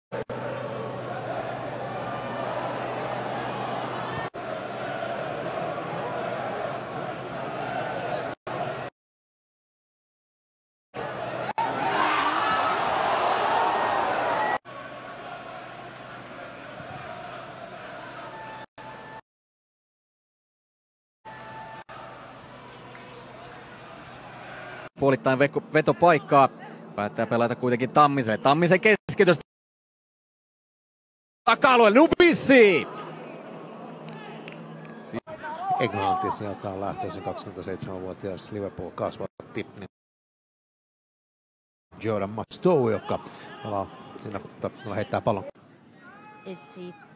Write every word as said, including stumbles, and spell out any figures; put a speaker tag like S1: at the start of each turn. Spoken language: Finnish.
S1: Puolittain vetopaikkaa. Päättää pelata kuitenkin Tammiselle. Tammisen keskitys. Taka-alue Nubissi!
S2: Englanti sieltä on lähtöisin kaksikymmentäseitsemänvuotias Liverpool kasvatti Jordan Mustoe, joka pelaa siinä, mutta heittää pallon.
S3: Etsi